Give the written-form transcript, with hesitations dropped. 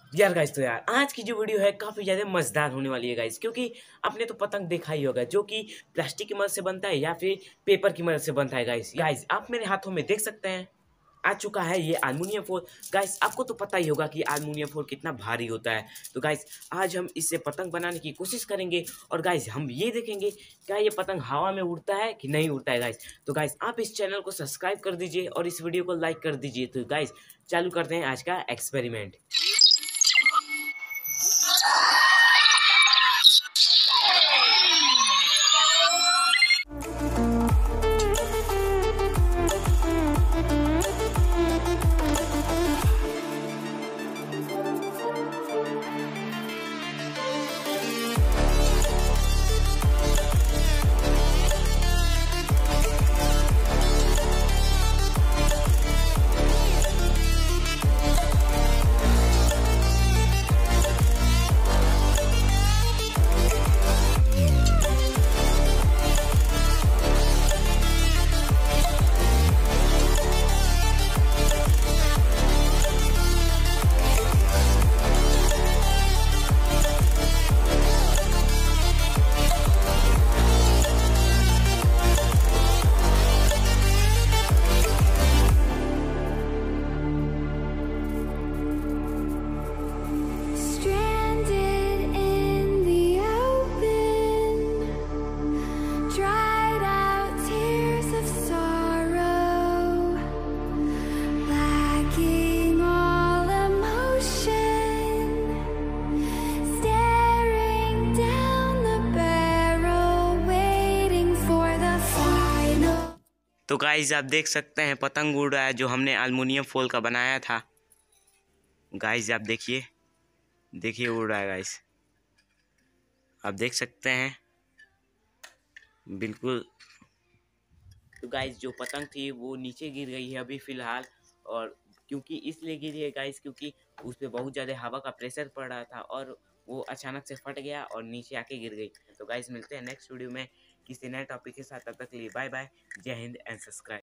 यार गाइस, तो यार आज की जो वीडियो है काफी ज्यादा मजेदार होने वाली है गाइस, क्योंकि आपने तो पतंग देखा ही होगा जो कि प्लास्टिक की मदद से बनता है या फिर पेपर की मदद से बनता है। गाइस गाइस आप मेरे हाथों में देख सकते हैं, आ चुका है ये एल्युमिनियम फोil। गाइस आपको तो पता ही होगा कि एल्युमिनियम फोil कितना भारी होता है। तो गाइस आज हम इससे पतंग बनाने की कोशिश करेंगे और गाइस हम ये देखेंगे क्या ये पतंग हवा में उड़ता है कि नहीं उड़ता है। गाइस तो गाइस आप इस चैनल को सब्सक्राइब कर दीजिए और इस वीडियो को लाइक कर दीजिए। तो गाइस चालू करते हैं आज का experiment. Stranded in the open, dried out tears of sorrow, lacking all emotion, staring down the barrel, waiting for the final. तो गाइस आप देख सकते हैं पतंग उड़ रहा है जो हमने एल्युमिनियम फोil का बनाया था। गाइस आप देखिए, देखिए उड़ रहा है गाइस, आप देख सकते हैं बिल्कुल। तो गाइस जो पतंग थी वो नीचे गिर गई है अभी फ़िलहाल, और क्योंकि इसलिए गिरी है गाइस क्योंकि उस पे बहुत ज़्यादा हवा का प्रेशर पड़ रहा था और वो अचानक से फट गया और नीचे आके गिर गई। तो गाइस मिलते हैं नेक्स्ट वीडियो में किसी नए टॉपिक के साथ, तब तक के लिए बाय बाय, जय हिंद एंड सब्सक्राइब।